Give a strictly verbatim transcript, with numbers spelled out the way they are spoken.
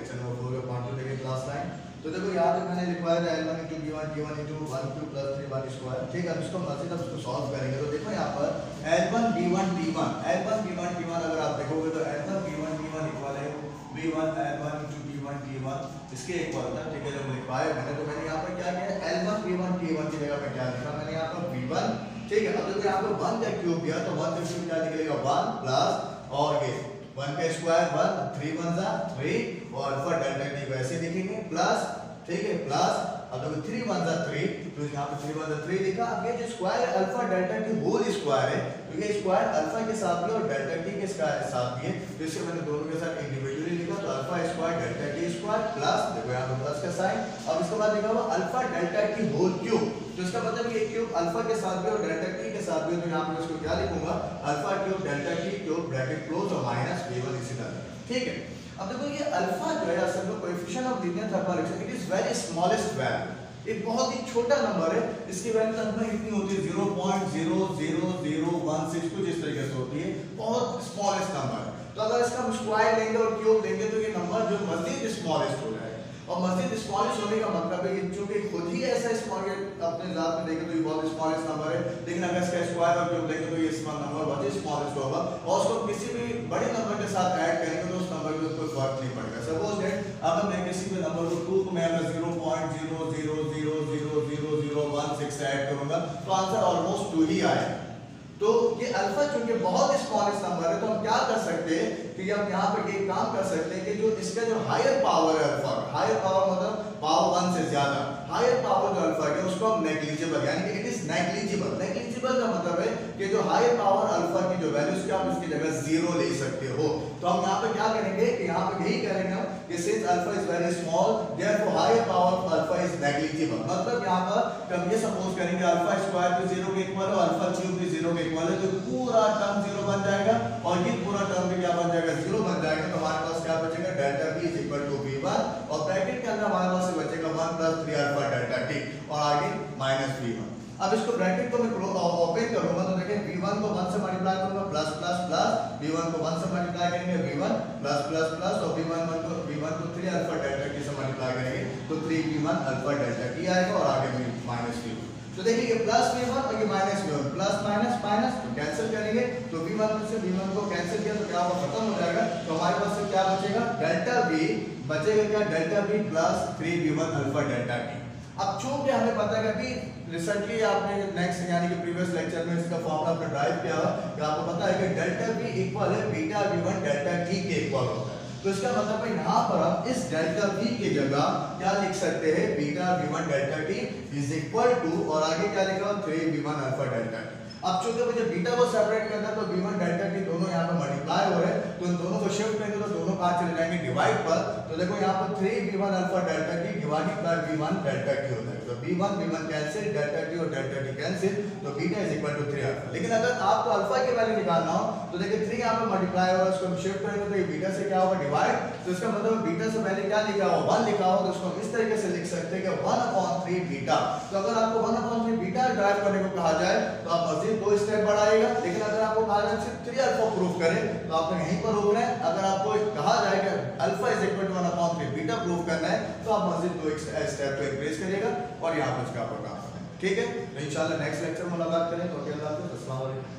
Lecture number four का part two देखिए class nine. तो देखो यहाँ पे मैंने लिखवाया था L one into B one T one into one Q plus three one square. ठीक है, अब इसको मजीद अब इसको सॉल्व करेंगे। तो देखो यहाँ पर L one B one T one L one B one T one अगर आप देखोगे तो L one B one T one equal है B one L one into B one T one इसके इक्वल था। ठीक है, जब लिखवाया मैंने तो मैंने यहाँ पर क्या किया L one B one T one की जगह पे क्या लिखा मैंने यहाँ पर बी वन। ठीक है, अब देखो यहाँ पर वन का क्यूब दिया तो वन का क्यूब क्या निकलेगा वन प्लस और ये वन का स्क्वायर वन थ्री वन जा थ्री और अल्फा डेल्टा टी वैसे लिखेंगे प्लस। ठीक है, प्लस अब देखो थ्री वन जा थ्री तो यहाँ पे थ्री वन जा थ्री लिखा। अब ये जो square alpha delta T whole square है तो ये स्क्वायर अल्फा के साथ भी और डेल्टा टी के साथ भी है तो इससे मैंने दोनों के साथ इंडिविजुअली लिखा तो alpha square delta T square plus देखो यहाँ पे प्लस का साइन। अब इसके बाद लिखा हुआ alpha delta T whole cube तो इसका मतलब ये क्यूब अल्फा के साथ भी और डेल्टा टी के साथ भी तो यहाँ पे इसको क्या लिखूंगा alpha cube delta T cube bracket close और माइनस बी वन इसी तरह। ठीक है, अब देखो ये अल्फा जो है असल में coefficient of linear thermal action it is very smallest value, एक बहुत ही छोटा नंबर है। इसकी वैल्यू तकरीबन इतनी होती है zero point zero zero zero one six कुछ इस तरीके से होती है, बहुत स्मॉलेस्ट नंबर है। तो अगर इसका हम स्क्वायर लेंगे और क्यूब लेंगे तो ये नंबर जो मजीद स्मॉलेस्ट हो जाएगा और मजीद स्मॉलेस्ट होने का मतलब है कि चूंकि खुद ही ऐसा स्मॉल अपने जात में देखें तो ये बहुत स्मॉलेस्ट नंबर है, लेकिन अगर इसका स्क्वायर और क्यूब लेंगे तो ये नंबर बहुत ही स्मॉलेस्ट होगा और उसको किसी भी बड़े नंबर के साथ ऐड करेंगे तो उस नंबर में कोई फर्क नहीं पड़ेगा। सपोज दैट अगर मैं किसी भी नंबर को टू को मैं अगर zero point zero zero zero zero zero zero one six add करूंगा तो आंसर ऑलमोस्ट टू ही आएगा। तो ये अल्फा चूंकि बहुत स्मॉलेस्ट नंबर है तो हम क्या कर सकते हैं कि हम यहाँ पे एक काम कर सकते हैं कि जो इसका जो हायर पावर है अल्फा हायर पावर मतलब पावर वन से ज्यादा हायर पावर जो अल्फा है उसको हम नेग्लिजिबल यानी कि इट इज नेग्लिजिबल नेग्लिजिबल का मतलब है कि जो हायर पावर अल्फा की जो वैल्यू उसकी आप उसकी जगह जीरो ले सकते हो। तो हम यहाँ पे क्या करेंगे कि यहाँ पे यही करेंगे हम कि since alpha is very small therefore higher power alpha is negligible. मतलब यहाँ पर हम ये सपोज करेंगे अल्फा स्क्वायर भी जीरो के इक्वल है अल्फा क्यूब भी जीरो के इक्वल है तो पूरा टर्म जीरो बन जाएगा और ये पूरा टर्म भी क्या बन जाएगा जीरो बन जाएगा। तो हमारे पास क्या बचेगा delta B is equal to B one और ब्रैकेट के अंदर हमारे पास बचेगा one plus three alpha delta T और आगे माइनस बी वन। अब इसको ब्रैकेट को मैं ओपन करूंगा तो देखिए बी वन को वन से मल्टीप्लाई करूंगा plus plus plus B one को वन से मल्टीप्लाई करेंगे B one plus plus plus और बी वन को बी वन को थ्री अल्फा डेल्टा टी से मल्टीप्लाई करेंगे तो three B one alpha delta T आएगा और आगे माइनस बी वन। तो देखिए ये प्लस बी वन और ये minus B one plus minus minus तो कैंसिल करेंगे तो बी वन से बी वन को कैंसिल किया तो क्या होगा खत्म हो जाएगा। तो हमारे पास से क्या बचेगा डेल्टा बी बचेगा क्या delta B plus three B one alpha delta T. अब चूंकि हमें पता है कि रिसेंटली आपने नेक्स्ट यानी कि प्रीवियस लेक्चर में इसका फॉर्मूला आपने ड्राइव किया कि आपको पता है कि डेल्टा बी इक्वल है beta B one delta T के इक्वल होता है। तो इसका मतलब है यहाँ पर हम इस डेल्टा बी की जगह क्या लिख सकते हैं beta B one delta T is equal to और आगे क्या लिखा हुआ three B one alpha delta T. अब चूंकि मुझे बीटा को सेपरेट करना है तो बी वन डेल्टा टी दोनों यहाँ पे मल्टीप्लाई हो रहे हैं तो इन दोनों को शिफ्ट करेंगे तो दोनों कहाँ चले जाएंगे डिवाइड पर। तो देखो यहाँ पर three B one alpha delta T divided by B one delta T होता है तो B one B one cancel delta T और डेल्टा टी कैंसिल तो beta is equal to three alpha. लेकिन अगर आपको अल्फा की वैल्यू निकालना हो तो देखिए थ्री यहाँ पे मल्टीप्लाई होगा इसको हम शिफ्ट करेंगे तो ये बीटा से क्या होगा डिवाइड तो इसका मतलब बीटा से पहले क्या लिखा हो वन लिखा हो तो इसको हम इस तरीके से लिख सकते हैं कि वन अपॉन थ्री बीटा। तो अगर आपको one upon three beta derive करने को कहा जाए तो आप मजीद दो स्टेप बढ़ाएगा, लेकिन अगर आपको कहा जाए सिर्फ थ्री अल्फा प्रूफ करें तो आपको यहीं पर रोकना है। अगर आपको कहा जाए कि alpha is equal to one upon three beta proof करना है तो आप मजीद दो स्टेप को इंक्रीज करिएगा और यहाँ पर इसका आपका काम है। ठीक है, तो इंशाल्लाह नेक्स्ट लेक्चर में मुलाकात करें तो अल्लाह हाफिज़, अस्सलाम वालेकुम।